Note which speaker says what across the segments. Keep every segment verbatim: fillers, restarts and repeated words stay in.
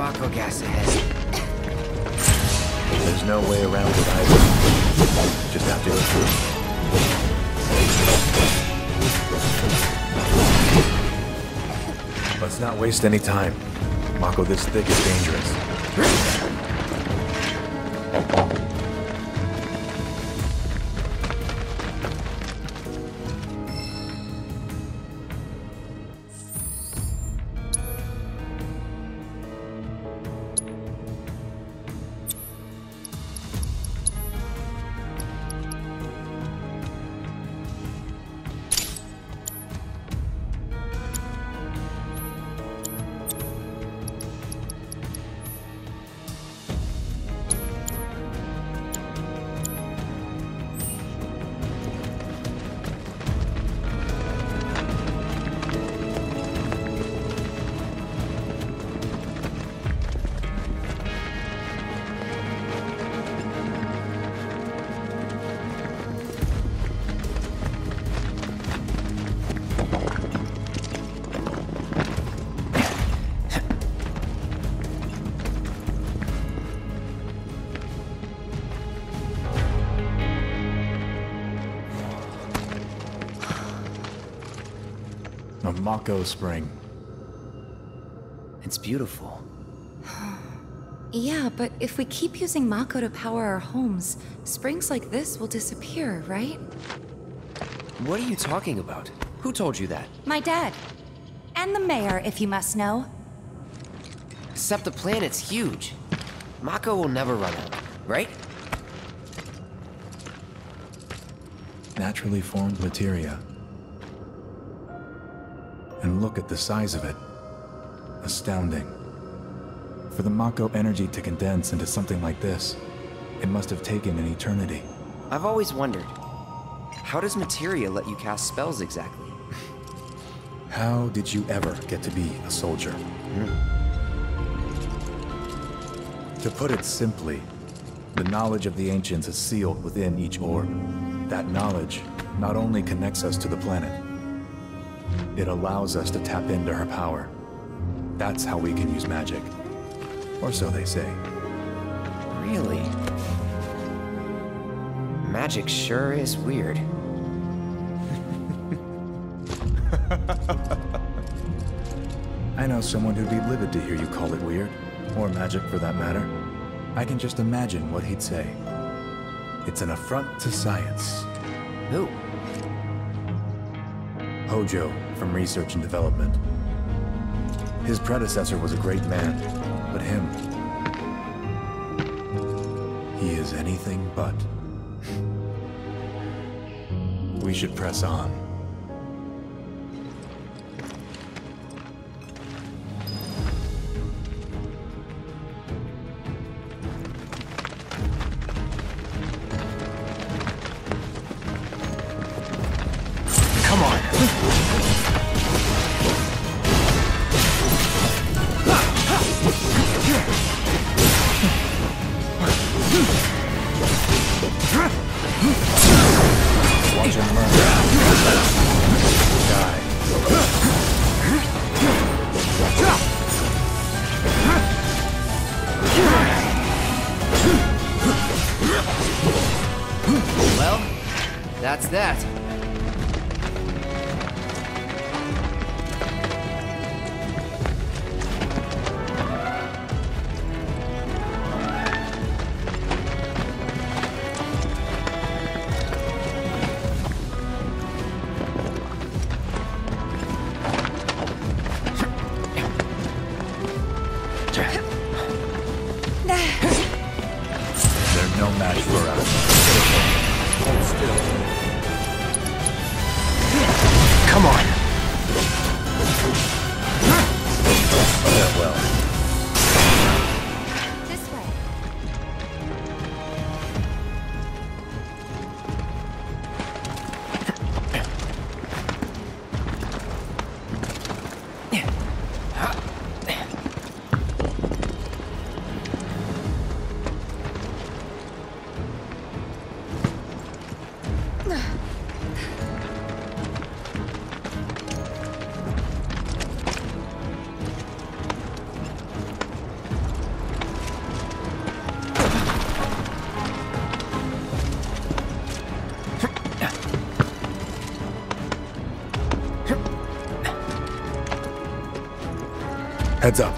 Speaker 1: Mako gas ahead.
Speaker 2: There's no way around it either. Just have to go through. Let's not waste any time. Mako this thick is dangerous. A Mako spring.
Speaker 1: It's beautiful.
Speaker 3: Yeah, but if we keep using Mako to power our homes, springs like this will disappear, right?
Speaker 1: What are you talking about? Who told you that?
Speaker 3: My dad. And the mayor, if you must know.
Speaker 1: Except the planet's huge. Mako will never run out, right?
Speaker 2: Naturally formed materia. And look at the size of it. Astounding. For the Mako energy to condense into something like this, it must have taken an eternity.
Speaker 1: I've always wondered, how does materia let you cast spells exactly?
Speaker 2: How did you ever get to be a soldier?
Speaker 1: Hmm.
Speaker 2: To put it simply, the knowledge of the ancients is sealed within each orb. That knowledge not only connects us to the planet, it allows us to tap into her power. That's how we can use magic. Or so they say.
Speaker 1: Really? Magic sure is weird.
Speaker 2: I know someone who'd be livid to hear you call it weird, or magic for that matter. I can just imagine what he'd say. It's an affront to science.
Speaker 1: Who?
Speaker 2: Hojo, from Research and Development. His predecessor was a great man, but him... he is anything but. We should press on.
Speaker 1: Come on!
Speaker 2: Watch him learn. Die.
Speaker 1: Well, that's that.
Speaker 2: They're no match for us. Hold still. Heads up.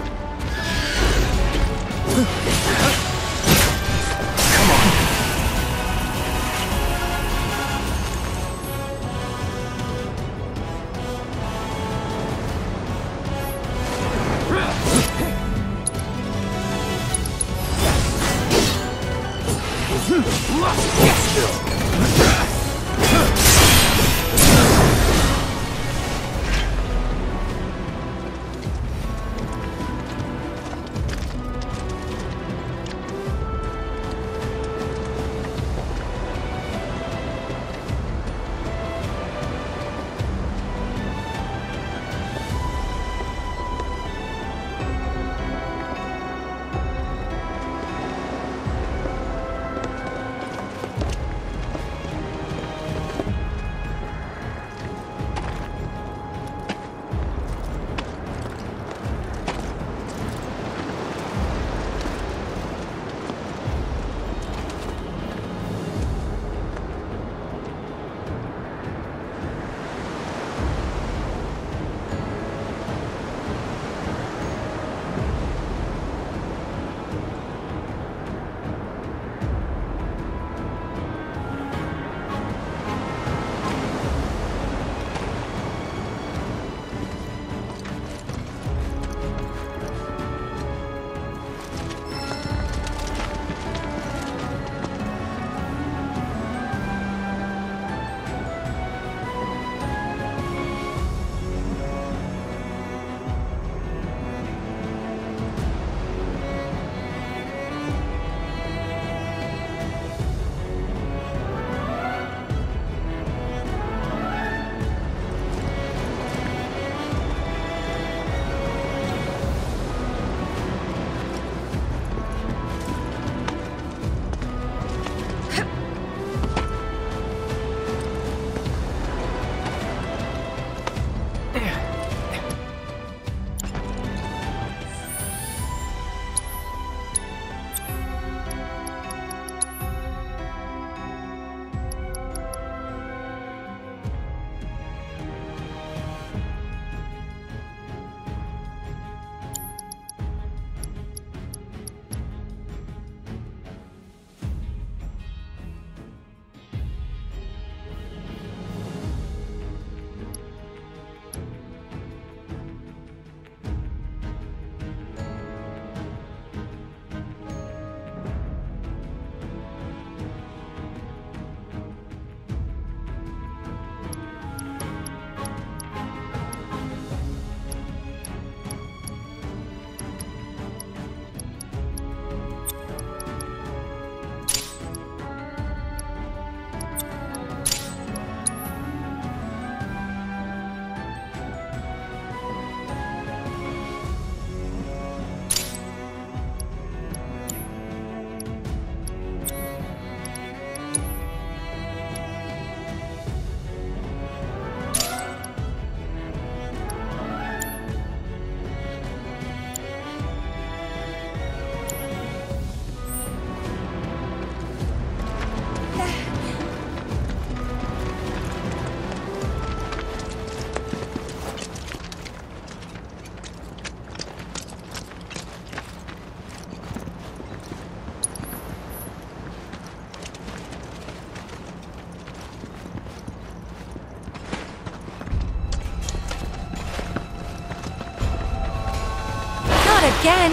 Speaker 3: Again?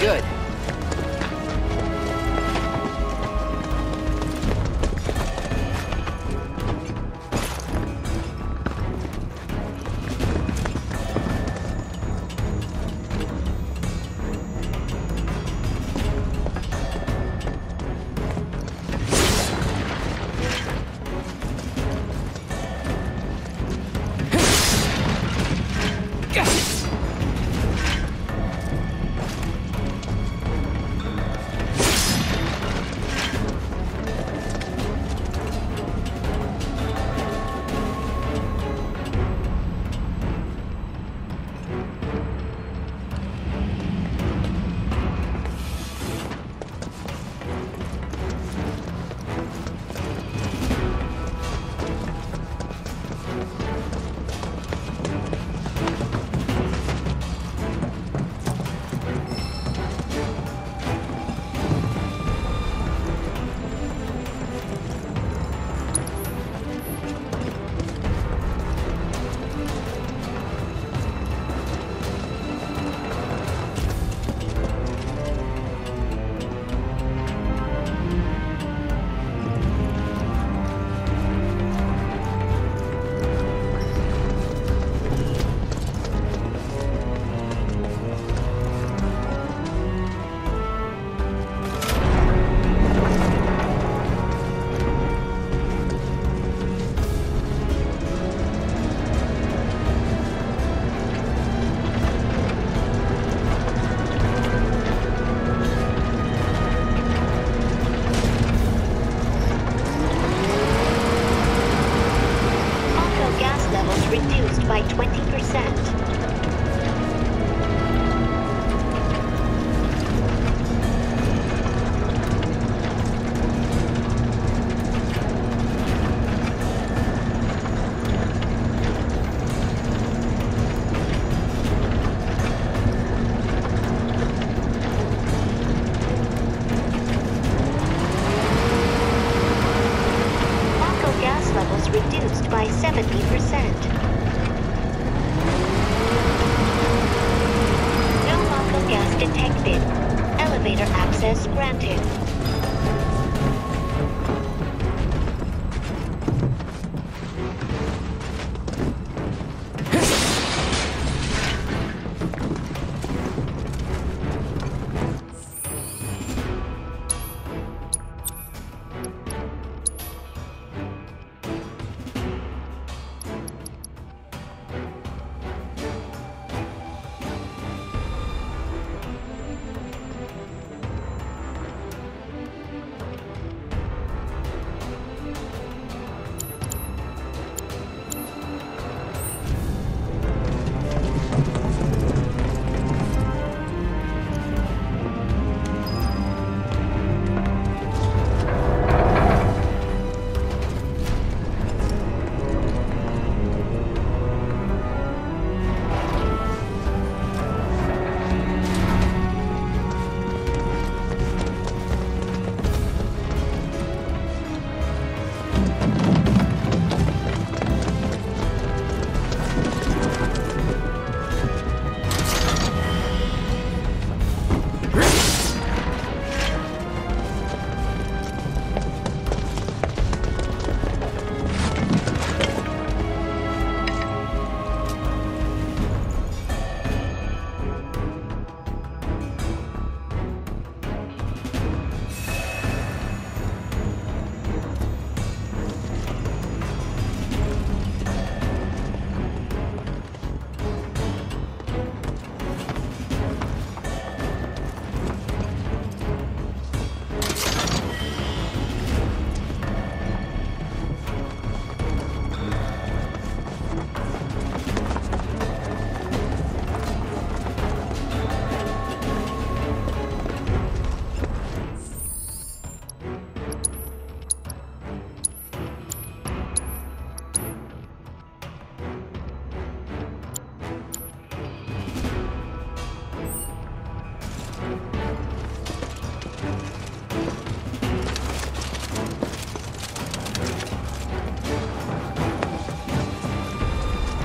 Speaker 1: good.
Speaker 4: seventy percent. No Mako gas detected. Elevator access granted.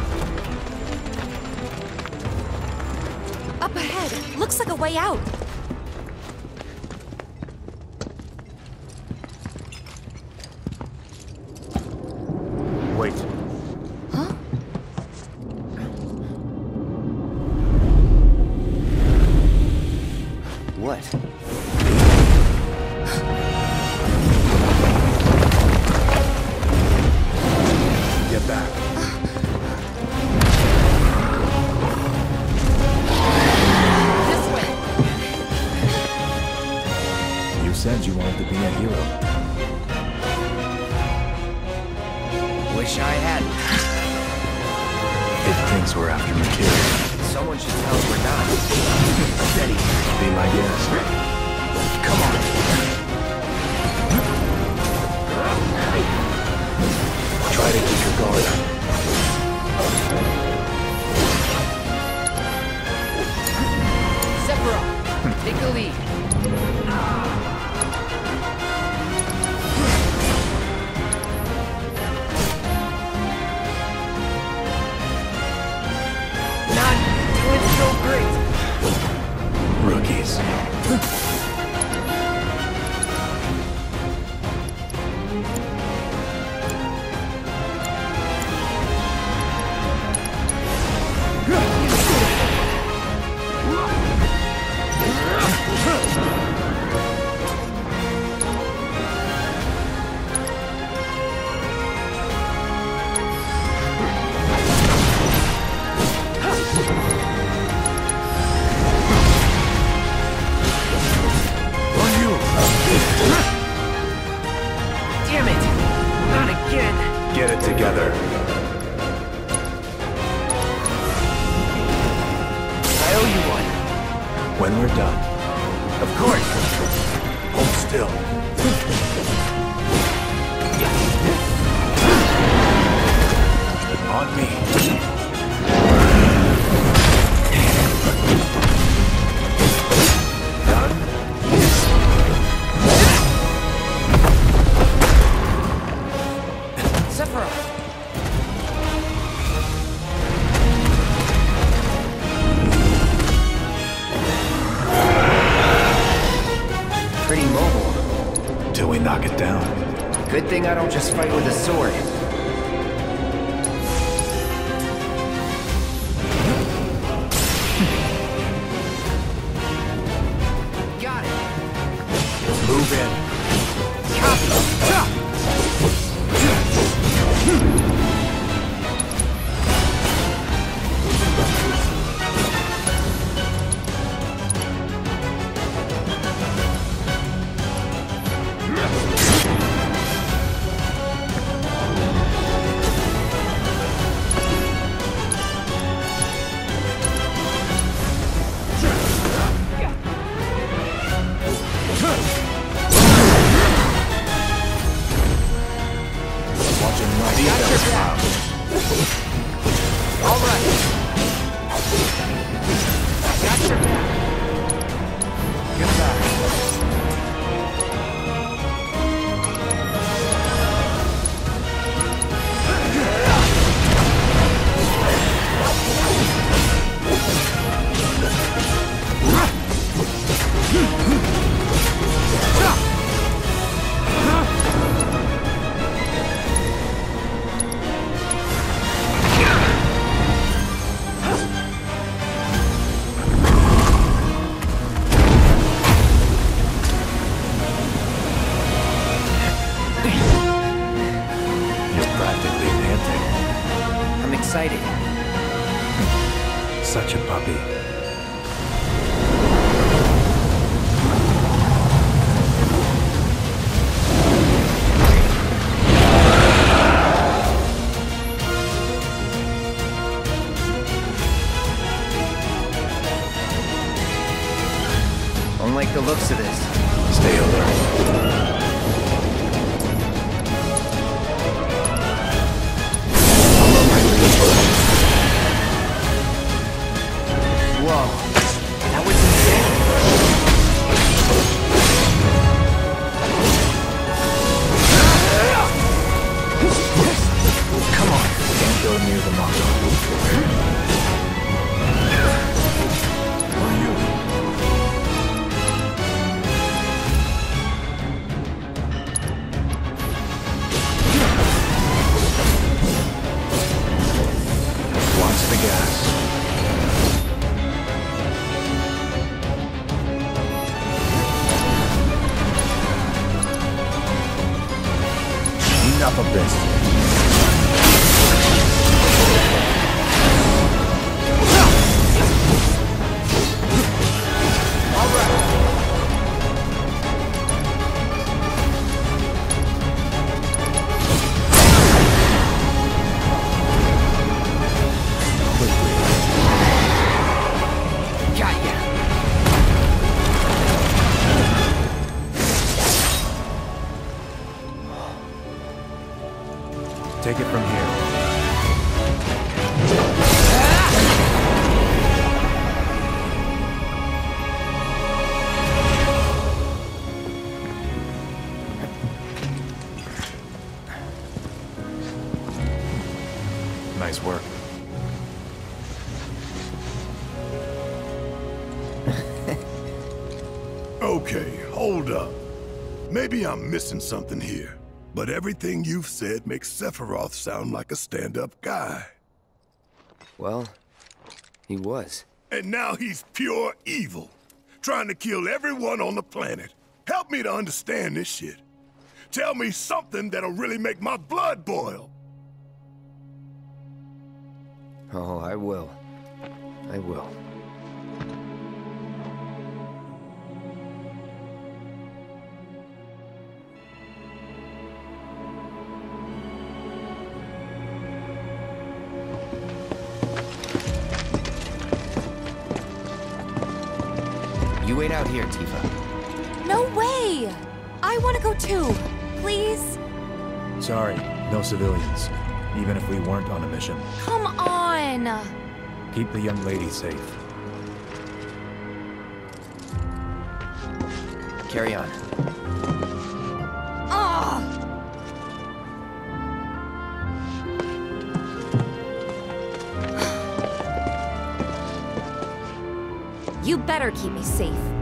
Speaker 3: Up ahead. Looks like a way out.
Speaker 2: Get back.
Speaker 3: This way.
Speaker 2: You said you wanted to be a hero.
Speaker 1: Wish I hadn't.
Speaker 2: It thinks we're after material.
Speaker 1: Someone should tell us we're not. Steady.
Speaker 2: Be my guest.
Speaker 1: Come on.
Speaker 2: Try to keep your guard up.
Speaker 1: Sephiroth, take the lead. Not doing so great.
Speaker 2: Rookies.
Speaker 1: Damn it! Not again!
Speaker 2: Get it together.
Speaker 1: I owe you one.
Speaker 2: When we're done.
Speaker 1: Of course.
Speaker 2: Hold still. On me.
Speaker 1: Sephiroth! Pretty mobile.
Speaker 2: Till we knock it down.
Speaker 1: Good thing I don't just fight with a sword. Got it.
Speaker 2: Move in.
Speaker 1: Copy. All right. Got your back. Goodbye. Excited.
Speaker 2: Such a puppy.
Speaker 1: Don't like the looks of this.
Speaker 2: Stay alert.
Speaker 1: Whoa, that was insane.
Speaker 2: Come on. Can't go near the Mako. Who are you? Watch the gas. Enough of this. Take it from here. Nice work.
Speaker 5: Okay, hold up. Maybe I'm missing something here. But everything you've said makes Sephiroth sound like a stand-up guy.
Speaker 1: Well, he was.
Speaker 5: And now he's pure evil, trying to kill everyone on the planet. Help me to understand this shit. Tell me something that'll really make my blood boil.
Speaker 1: Oh, I will. I will. You wait out here, Tifa.
Speaker 3: No way! I want to go too. Please?
Speaker 2: Sorry, no civilians. Even if we weren't on a mission.
Speaker 3: Come on!
Speaker 2: Keep the young lady safe.
Speaker 1: Carry on.
Speaker 3: Ugh! You better keep me safe.